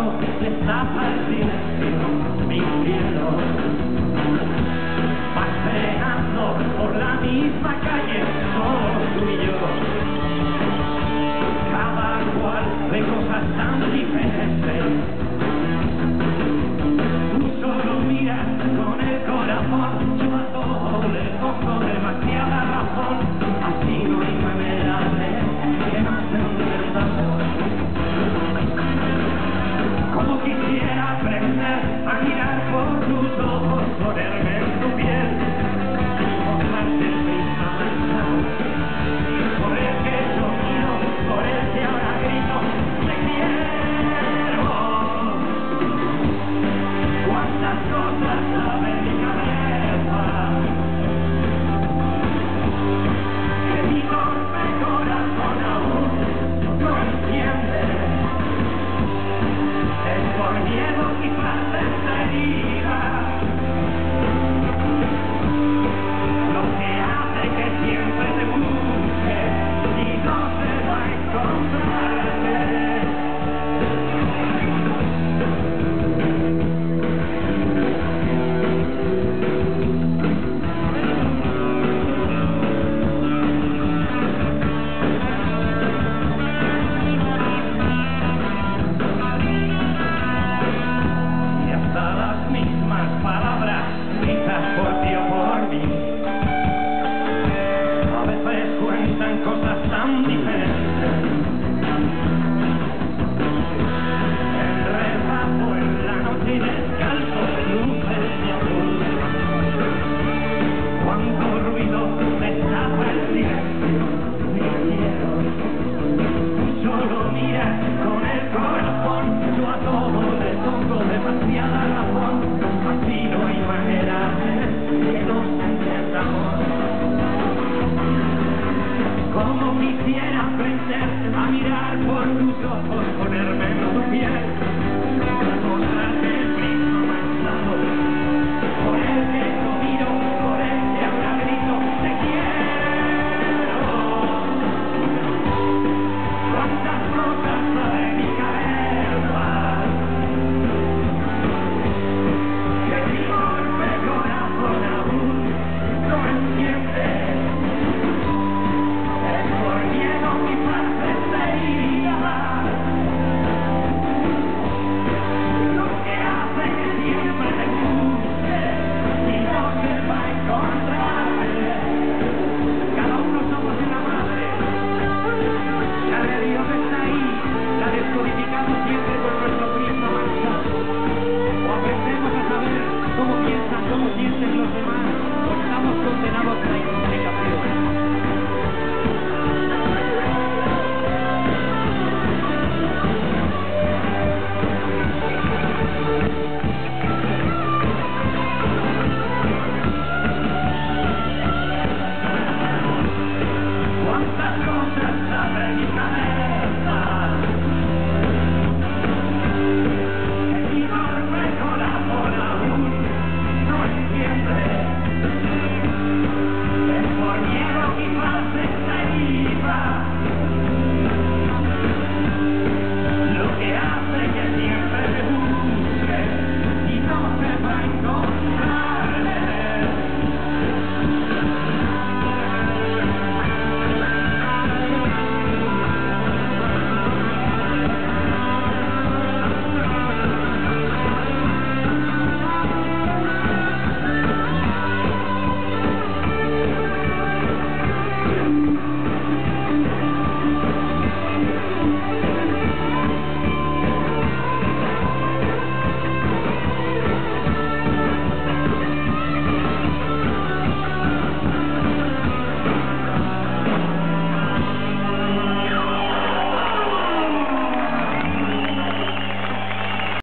ruido destapa el silencio, mi cielo. Paseando por la misma calle, solo tú y yo. Cada cual ve cosas tan diferentes. Tú solo miras con el corazón, yo a todo le pongo demasiada razón. Así no hay manera de que no se entienda amor. Como quisiera aprender a mirar por tus ojos, ponerme en tu piel, mostrarte el mismo mensaje, por el que yo miro, por el que ahora grito, te quiero. Cuántas cosas sabe mi cabeza, que mi torpe corazón aún no entiende. Es por miedo quizás de esta herida lo que hace que siempre te busque y no se va a encontrarte. Y hasta las mismas palabras dichas por ti o por mí a veces cuentan cosas tan diferentes. El rezago en la noche y descalzo, luces de azul. Cuánto ruido destapa el silencio, mi cielo. Tú solo miras con el corazón, yo a todo le pongo demasiada razón. Así no hay manera de que no se entienda amor. Como quisiera aprender a mirar por tus ojos, ponerme en